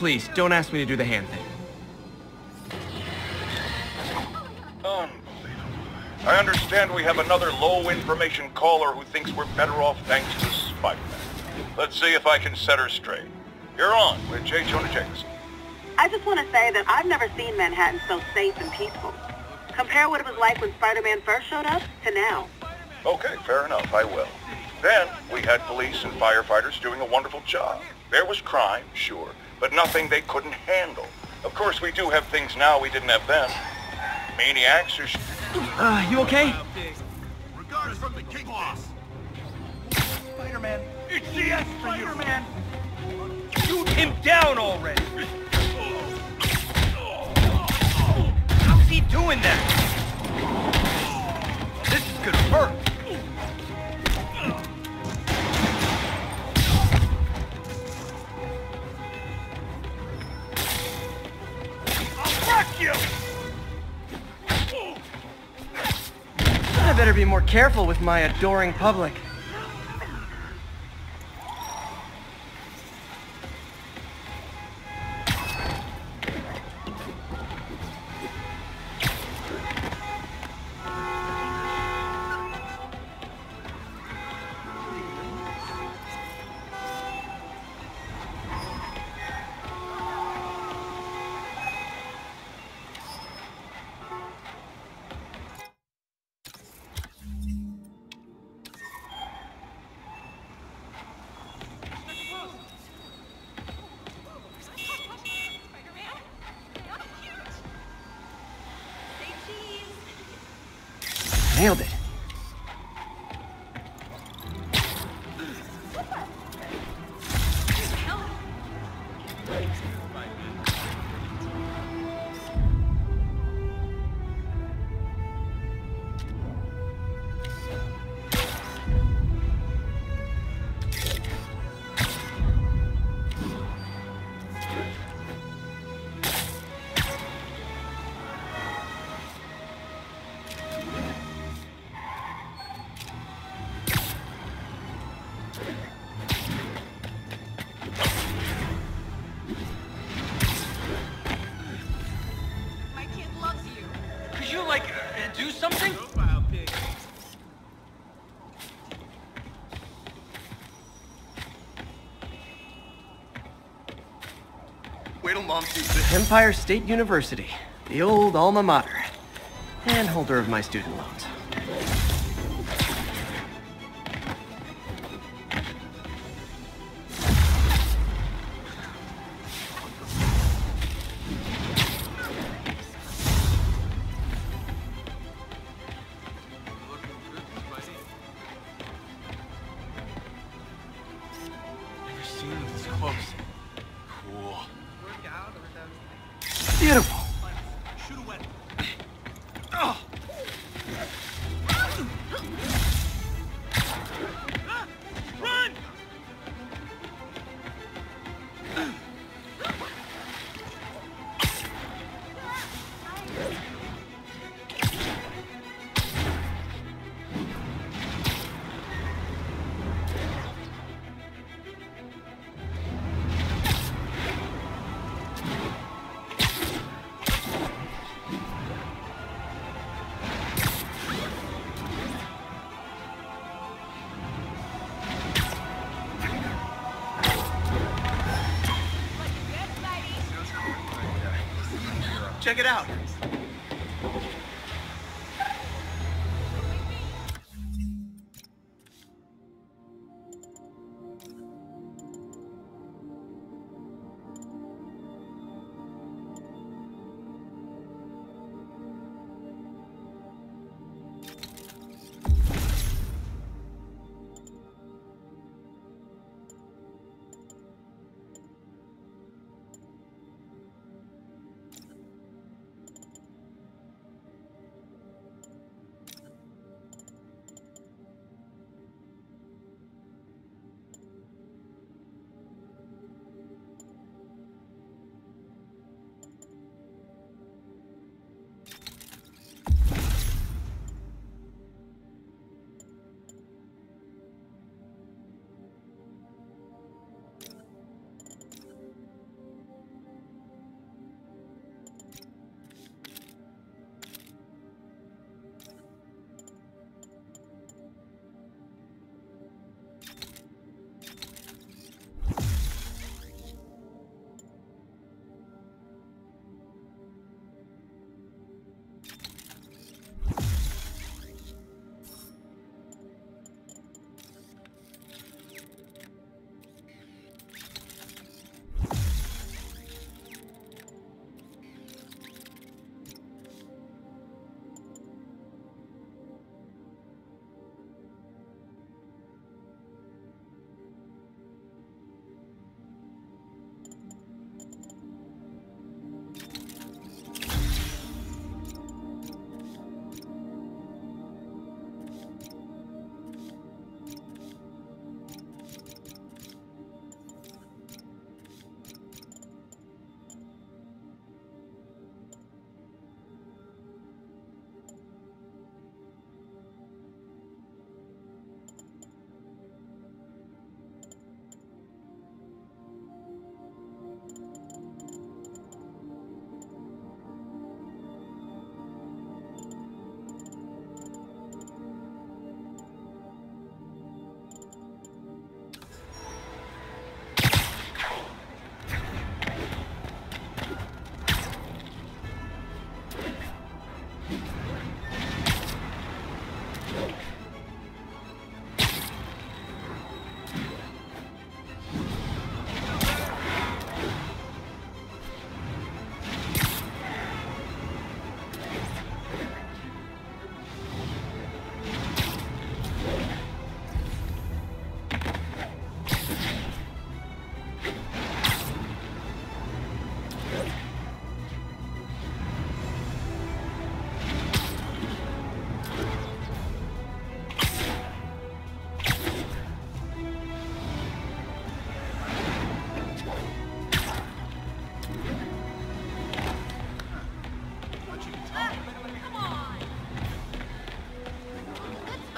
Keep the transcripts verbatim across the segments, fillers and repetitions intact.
please, don't ask me to do the hand thing. Unbelievable. I understand we have another low-information caller who thinks we're better off thanks to Spider-Man. Let's see if I can set her straight. You're on with J. Jonah Jameson. I just want to say that I've never seen Manhattan so safe and peaceful. Compare what it was like when Spider-Man first showed up to now. Okay, fair enough, I will. Then, we had police and firefighters doing a wonderful job. There was crime, sure, but nothing they couldn't handle. Of course, we do have things now we didn't have then. Maniacs or... Uh, you okay? Regards from the King Boss. Spider-Man, it's the S for you. Spider-Man! Shoot him down already! How's he doing that? This is gonna hurt. I'll wreck you! I better be more careful with my adoring public. Nailed it. Something? Wait till Mom sees this. Empire State University, the old alma mater, and holder of my student loans. Beautiful. Run! Check it out.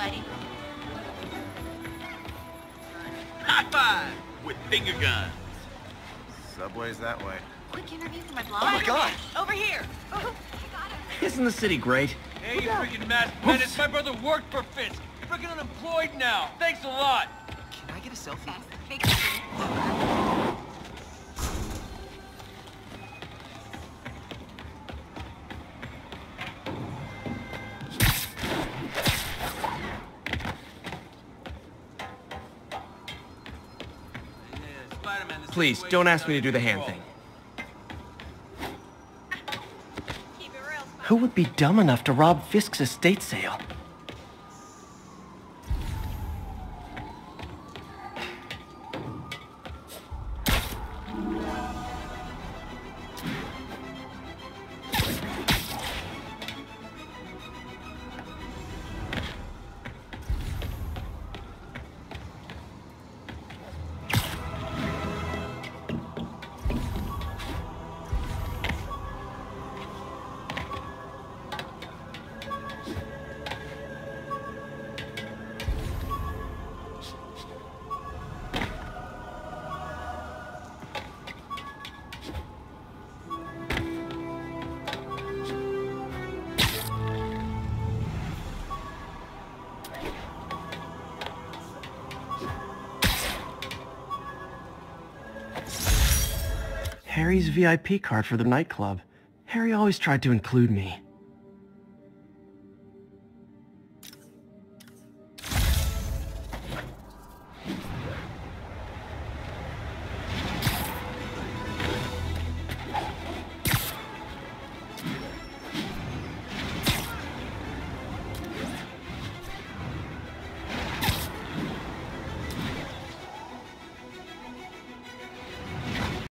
Spidey. High five! With finger guns. Subway's that way. Quick interview for my blog. Oh my god! Over here. Oh, Isn't the city great? Hey, you freaking masked menace. My brother worked for Fitz. Freaking unemployed now. Thanks a lot. Can I get a selfie? fast. Fake it. Please, don't ask me to do the hand thing. Keep it real, Spidey. Who would be dumb enough to rob Fisk's estate sale? Harry's V I P card for the nightclub. Harry always tried to include me.